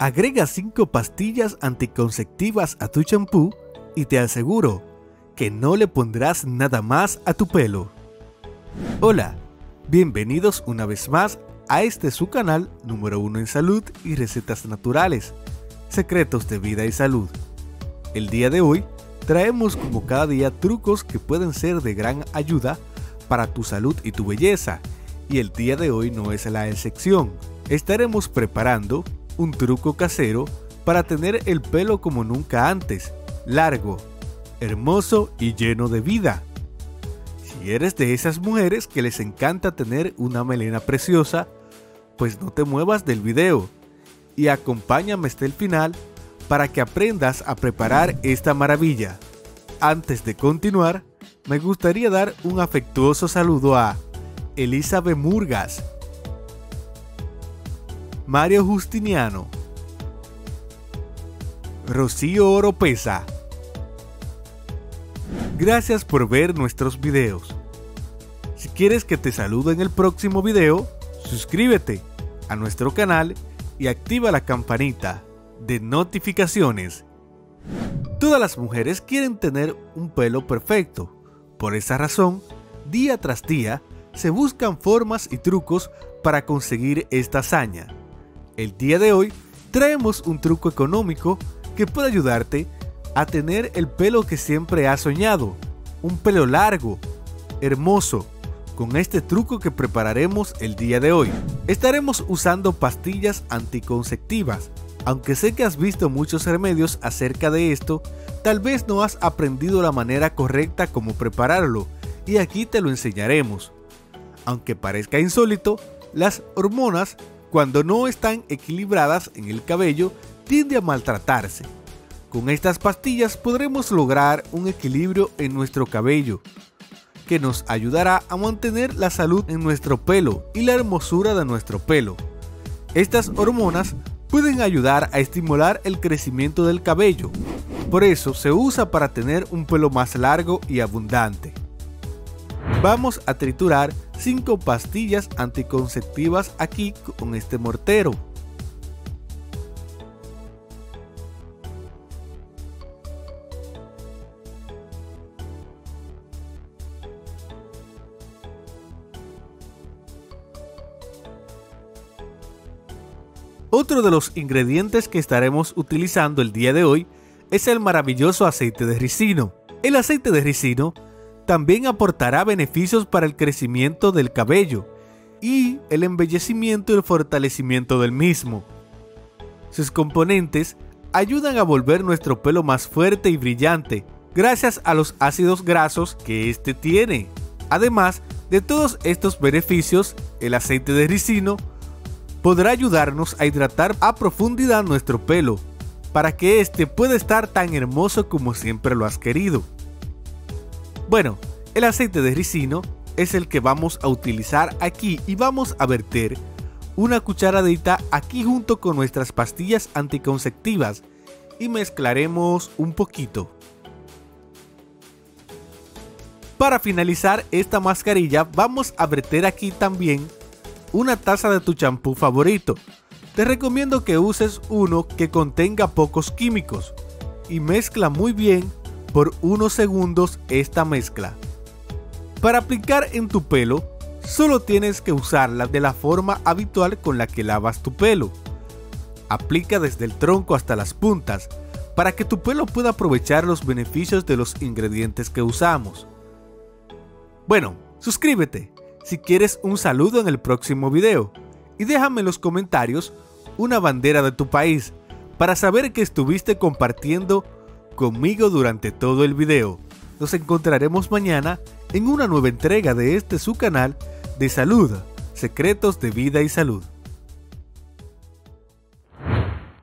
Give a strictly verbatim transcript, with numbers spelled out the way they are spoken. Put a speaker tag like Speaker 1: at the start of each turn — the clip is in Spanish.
Speaker 1: Agrega cinco pastillas anticonceptivas a tu champú y te aseguro que no le pondrás nada más a tu pelo. Hola, bienvenidos una vez más a este su canal número uno en salud y recetas naturales, secretos de vida y salud. El día de hoy traemos como cada día trucos que pueden ser de gran ayuda para tu salud y tu belleza, y el día de hoy no es la excepción. Estaremos preparando un truco casero para tener el pelo como nunca antes, largo, hermoso y lleno de vida. Si eres de esas mujeres que les encanta tener una melena preciosa, pues no te muevas del video y acompáñame hasta el final para que aprendas a preparar esta maravilla. Antes de continuar, me gustaría dar un afectuoso saludo a Elizabeth Murgas, Mario Justiniano, Rocío Oropesa. Gracias por ver nuestros videos. Si quieres que te salude en el próximo video, suscríbete a nuestro canal y activa la campanita de notificaciones. Todas las mujeres quieren tener un pelo perfecto. Por esa razón, día tras día, se buscan formas y trucos para conseguir esta hazaña. El día de hoy traemos un truco económico que puede ayudarte a tener el pelo que siempre has soñado, un pelo largo, hermoso. Con este truco que prepararemos el día de hoy, estaremos usando pastillas anticonceptivas. Aunque sé que has visto muchos remedios acerca de esto, tal vez no has aprendido la manera correcta como prepararlo, y aquí te lo enseñaremos. Aunque parezca insólito, las hormonas, cuando no están equilibradas en el cabello, tienden a maltratarse. Con estas pastillas podremos lograr un equilibrio en nuestro cabello, que nos ayudará a mantener la salud en nuestro pelo y la hermosura de nuestro pelo. Estas hormonas pueden ayudar a estimular el crecimiento del cabello, por eso se usa para tener un pelo más largo y abundante. Vamos a triturar cinco pastillas anticonceptivas aquí con este mortero. Otro de los ingredientes que estaremos utilizando el día de hoy es el maravilloso aceite de ricino. El aceite de ricino también aportará beneficios para el crecimiento del cabello y el embellecimiento y el fortalecimiento del mismo. Sus componentes ayudan a volver nuestro pelo más fuerte y brillante gracias a los ácidos grasos que este tiene. Además de todos estos beneficios, el aceite de ricino podrá ayudarnos a hidratar a profundidad nuestro pelo para que éste pueda estar tan hermoso como siempre lo has querido. Bueno, el aceite de ricino es el que vamos a utilizar aquí y vamos a verter una cucharadita aquí junto con nuestras pastillas anticonceptivas y mezclaremos un poquito. Para finalizar esta mascarilla vamos a verter aquí también una taza de tu champú favorito. Te recomiendo que uses uno que contenga pocos químicos y mezcla muy bien por unos segundos esta mezcla. Para aplicar en tu pelo, solo tienes que usarla de la forma habitual con la que lavas tu pelo. Aplica desde el tronco hasta las puntas para que tu pelo pueda aprovechar los beneficios de los ingredientes que usamos. Bueno, suscríbete si quieres un saludo en el próximo video y déjame en los comentarios una bandera de tu país para saber que estuviste compartiendo conmigo durante todo el video. Nos encontraremos mañana en una nueva entrega de este su canal de salud, secretos de vida y salud.